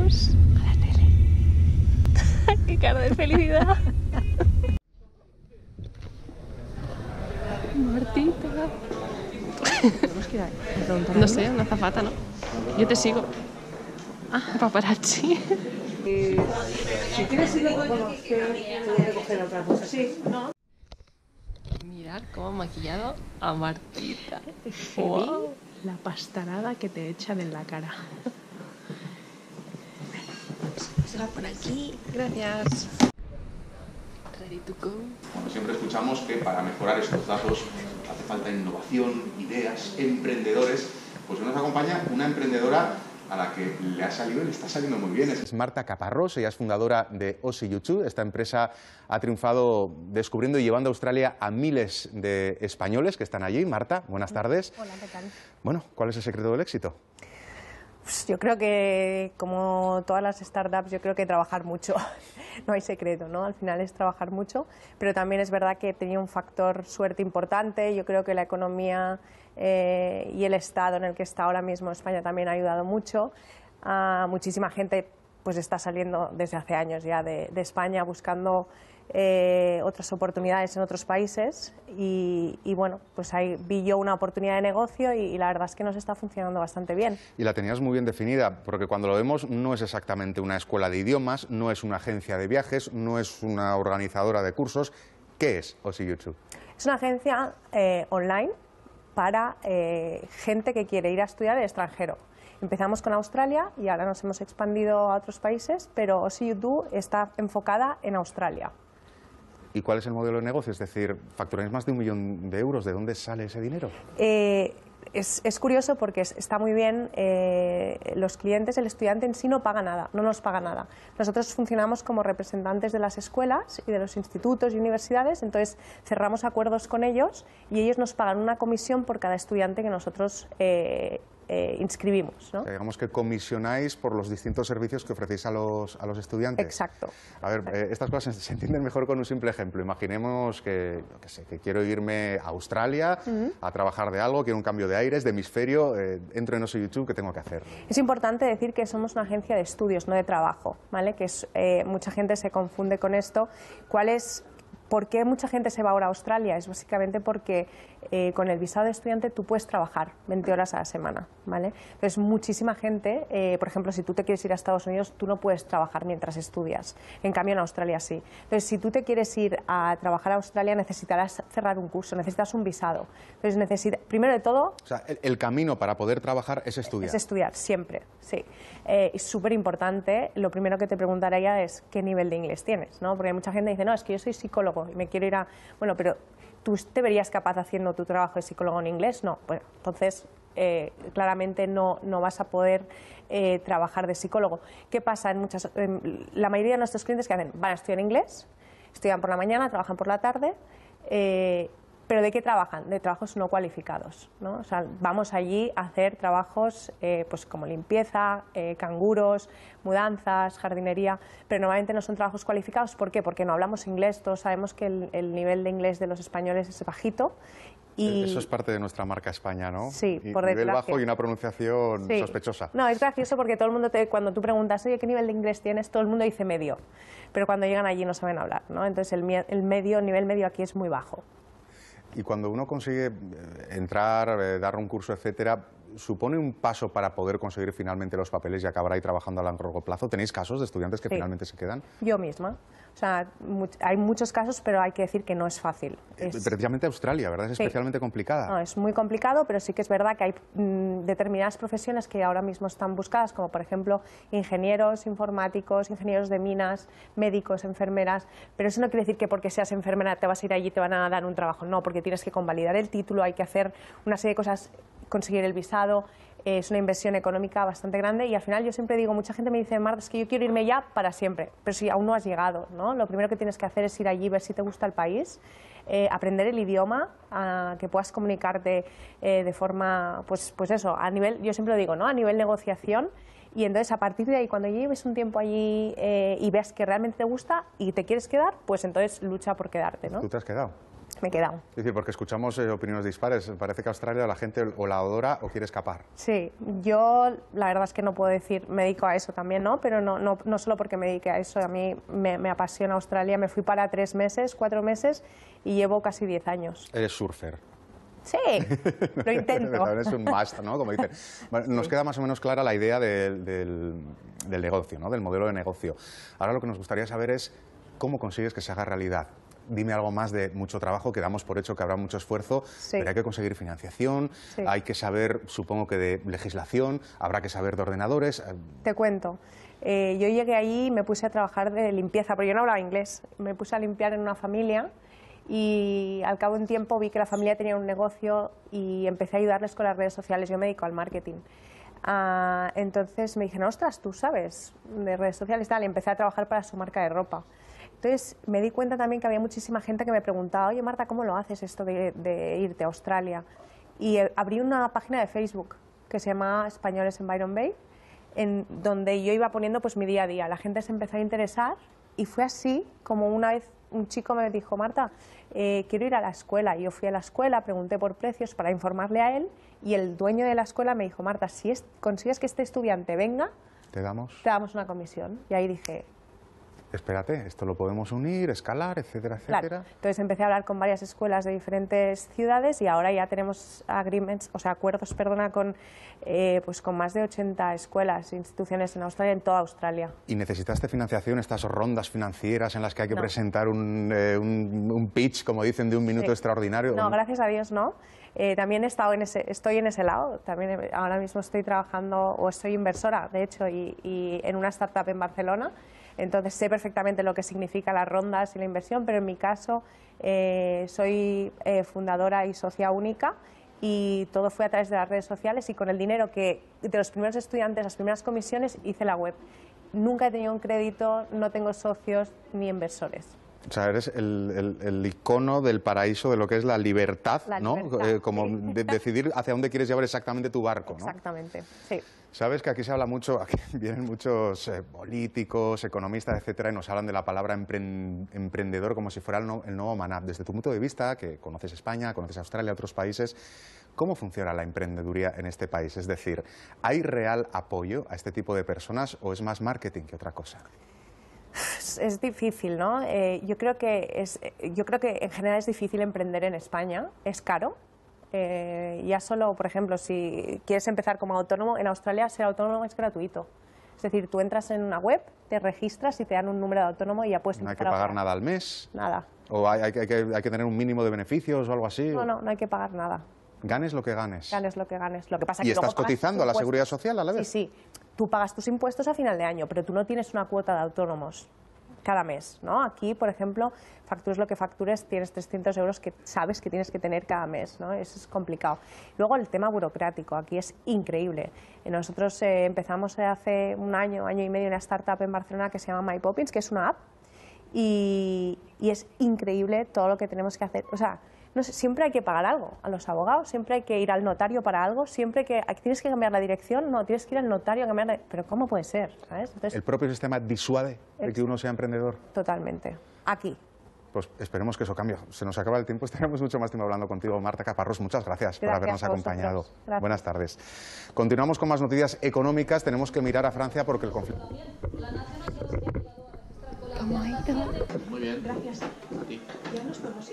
vamos a la tele. ¡Qué cara de felicidad! Martita. No sé, una azafata, ¿no? Yo te sigo. Ah, paparazzi. Si quieres ir a coger otra cosa, sí, ¿no? Mirad cómo han maquillado a Martita. Wow. La pastarada que te echan en la cara. Se va por aquí. Gracias. Ready to go. Bueno, siempre escuchamos que para mejorar estos datos hace falta innovación, ideas, emprendedores. Pues hoy nos acompaña una emprendedora a la que le ha salido y le está saliendo muy bien. Es Marta Caparrós, ella es fundadora de Aussie YouTube. Esta empresa ha triunfado descubriendo y llevando a Australia a miles de españoles que están allí. Marta, buenas tardes. Hola, ¿qué tal? Bueno, ¿cuál es el secreto del éxito? Pues yo creo que, como todas las startups, yo creo que trabajar mucho. No hay secreto, ¿no? Al final es trabajar mucho, pero también es verdad que tenía un factor suerte importante. Yo creo que la economía y el estado en el que está ahora mismo España también ha ayudado mucho. Muchísima gente pues está saliendo desde hace años ya de España buscando otras oportunidades en otros países y bueno, pues ahí vi yo una oportunidad de negocio y la verdad es que nos está funcionando bastante bien. Y la tenías muy bien definida, porque cuando lo vemos no es exactamente una escuela de idiomas, no es una agencia de viajes, no es una organizadora de cursos. ¿Qué es Aussie YouTube? Es una agencia online para gente que quiere ir a estudiar al extranjero. Empezamos con Australia y ahora nos hemos expandido a otros países, pero Aussie YouTube está enfocada en Australia. ¿Y cuál es el modelo de negocio? Es decir, facturáis más de 1 millón de euros. ¿De dónde sale ese dinero? Es curioso porque está muy bien, los clientes, el estudiante en sí no paga nada, no nos paga nada. Nosotros funcionamos como representantes de las escuelas y de los institutos y universidades, entonces cerramos acuerdos con ellos y ellos nos pagan una comisión por cada estudiante que nosotros inscribimos, ¿no? O sea, digamos que comisionáis por los distintos servicios que ofrecéis a los estudiantes. Exacto. A ver, estas cosas se entienden mejor con un simple ejemplo. Imaginemos que, yo qué sé, que quiero irme a Australia a trabajar de algo, quiero un cambio de aires, de hemisferio, entro en Aussie YouTube, ¿qué tengo que hacer? Es importante decir que somos una agencia de estudios, no de trabajo, ¿vale? Que mucha gente se confunde con esto. ¿Por qué mucha gente se va ahora a Australia? Es básicamente porque con el visado de estudiante tú puedes trabajar 20 horas a la semana, ¿vale? Entonces, muchísima gente, por ejemplo, si tú te quieres ir a Estados Unidos, tú no puedes trabajar mientras estudias. En cambio, en Australia sí. Entonces, si tú te quieres ir a trabajar a Australia, necesitarás cerrar un curso, necesitas un visado. Entonces, primero de todo... O sea, el camino para poder trabajar es estudiar. Es estudiar, siempre, sí. Es súper importante. Lo primero que te preguntaría es qué nivel de inglés tienes, ¿no? Porque hay mucha gente que dice, no, es que yo soy psicólogo y me quiero ir a... Bueno, pero ¿tú te verías capaz haciendo tu trabajo de psicólogo en inglés? No. Bueno, entonces claramente no vas a poder trabajar de psicólogo. ¿Qué pasa? La mayoría de nuestros clientes que hacen, van a estudiar inglés, estudian por la mañana, trabajan por la tarde, ¿pero de qué trabajan? De trabajos no cualificados, ¿no? O sea, vamos allí a hacer trabajos pues como limpieza, canguros, mudanzas, jardinería, pero normalmente no son trabajos cualificados. ¿Por qué? Porque no hablamos inglés, todos sabemos que el nivel de inglés de los españoles es bajito. Y... Eso es parte de nuestra marca España, ¿no? Sí, y por nivel desgracia. bajo y una pronunciación Sí. sospechosa. No, es gracioso porque todo el mundo, cuando tú preguntas, oye, ¿qué nivel de inglés tienes? Todo el mundo dice medio, pero cuando llegan allí no saben hablar, ¿no? Entonces el nivel medio aquí es muy bajo. Y cuando uno consigue entrar, dar un curso, etcétera, ¿supone un paso para poder conseguir finalmente los papeles y acabar ahí trabajando a largo plazo? ¿Tenéis casos de estudiantes que Sí. finalmente se quedan? Yo misma. O sea, hay muchos casos, pero hay que decir que no es fácil. Precisamente Australia, ¿verdad? Es Sí. especialmente complicada. No, es muy complicado, pero sí que es verdad que hay determinadas profesiones que ahora mismo están buscadas, como por ejemplo ingenieros informáticos, ingenieros de minas, médicos, enfermeras, pero eso no quiere decir que porque seas enfermera te vas a ir allí y te van a dar un trabajo. No, porque tienes que convalidar el título, hay que hacer una serie de cosas, conseguir el visado. Es una inversión económica bastante grande y al final yo siempre digo, mucha gente me dice, Marta, es que yo quiero irme ya para siempre, pero si aún no has llegado, ¿no? Lo primero que tienes que hacer es ir allí, ver si te gusta el país, aprender el idioma, que puedas comunicarte de forma, pues eso, a nivel, yo siempre lo digo, ¿no? A nivel negociación. Y entonces a partir de ahí, cuando lleves un tiempo allí y veas que realmente te gusta y te quieres quedar, pues entonces lucha por quedarte, ¿no? ¿Tú te has quedado? me he quedado. Es decir, porque escuchamos opiniones dispares. Parece que Australia la gente o la adora o quiere escapar. Sí, yo la verdad es que no puedo decir, me dedico a eso también, ¿no? Pero no solo porque me dedique a eso, a mí me apasiona Australia. Me fui para 3 meses, 4 meses y llevo casi 10 años. Eres surfer. Sí, lo intento. Es un must, ¿no? Como dicen. Bueno, nos queda más o menos clara la idea del negocio, ¿no? Del modelo de negocio. Ahora lo que nos gustaría saber es cómo consigues que se haga realidad. Dime algo más de mucho trabajo, que damos por hecho que habrá mucho esfuerzo, sí, pero hay que conseguir financiación, sí, hay que saber, supongo que de legislación, habrá que saber de ordenadores. Te cuento. Yo llegué allí y me puse a trabajar de limpieza, pero yo no hablaba inglés. Me puse a limpiar en una familia y al cabo de un tiempo vi que la familia tenía un negocio y empecé a ayudarles con las redes sociales. Yo me dedico al marketing. Entonces me dijeron, ostras, tú sabes de redes sociales y tal, y empecé a trabajar para su marca de ropa. Entonces me di cuenta también que había muchísima gente que me preguntaba, oye Marta, ¿cómo lo haces esto de irte a Australia? Y abrí una página de Facebook que se llama Españoles en Byron Bay, en donde yo iba poniendo pues mi día a día. La gente se empezó a interesar y fue así como una vez un chico me dijo, Marta, quiero ir a la escuela. Y yo fui a la escuela, pregunté por precios para informarle a él y el dueño de la escuela me dijo, Marta, si consigues que este estudiante venga, te damos una comisión. Y ahí dije, espérate, esto lo podemos unir, escalar, etcétera, etcétera. Claro. Entonces empecé a hablar con varias escuelas de diferentes ciudades y ahora ya tenemos acuerdos, con más de 80 escuelas e instituciones en Australia, en toda Australia. ¿Y necesitaste financiación, estas rondas financieras en las que hay que presentar un pitch, como dicen, de un minuto extraordinario? No, gracias a Dios no. También estoy en ese lado. También ahora mismo estoy trabajando, o soy inversora, de hecho, y en una startup en Barcelona. Entonces sé perfectamente lo que significa las rondas y la inversión, pero en mi caso soy fundadora y socia única y todo fue a través de las redes sociales y con el dinero de los primeros estudiantes, las primeras comisiones, hice la web. Nunca he tenido un crédito, no tengo socios ni inversores. O sea, eres el icono del paraíso de lo que es la libertad, ¿no? Como de decidir hacia dónde quieres llevar exactamente tu barco, ¿no? Exactamente, sí. Sabes que aquí se habla mucho, aquí vienen muchos políticos, economistas, etcétera, y nos hablan de la palabra emprendedor como si fuera el nuevo maná. Desde tu punto de vista, que conoces España, conoces Australia, otros países, ¿cómo funciona la emprendeduría en este país? Es decir, ¿hay real apoyo a este tipo de personas o es más marketing que otra cosa? Es difícil, ¿no? Yo creo que en general es difícil emprender en España, es caro. Ya solo, por ejemplo, si quieres empezar como autónomo, en Australia ser autónomo es gratuito. Es decir, tú entras en una web, te registras y te dan un número de autónomo y ya puedes empezar. ¿No hay que pagar nada al mes? Nada. ¿O hay que tener un mínimo de beneficios o algo así? No hay que pagar nada. Ganes lo que ganes. Ganes lo que ganes. Lo que pasa ¿Y que estás cotizando a la seguridad social a la vez? Sí. Tú pagas tus impuestos a final de año, pero tú no tienes una cuota de autónomos cada mes, ¿no? Aquí, por ejemplo, factures lo que factures, tienes 300 euros que sabes que tienes que tener cada mes, ¿no? Eso es complicado. Luego el tema burocrático, aquí es increíble. Nosotros empezamos hace un año y medio una startup en Barcelona que se llama MyPoppins, que es una app, y es increíble todo lo que tenemos que hacer. O sea, no sé, siempre hay que pagar algo a los abogados, siempre hay que ir al notario para algo, siempre que tienes que cambiar la dirección, no, tienes que ir al notario a cambiar pero ¿cómo puede ser? ¿Sabes? Entonces, ¿el propio sistema disuade de que uno sea emprendedor? Totalmente. Aquí. Pues esperemos que eso cambie. Se nos acaba el tiempo, estaremos mucho más tiempo hablando contigo. Marta Caparrós, muchas gracias por habernos acompañado. Buenas tardes. Continuamos con más noticias económicas. Tenemos que mirar a Francia porque el conflicto... Muy bien. Gracias. A ti. ¿Ya nos podemos ir?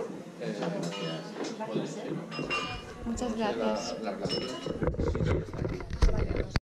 Gracias. Muchas gracias. La relación.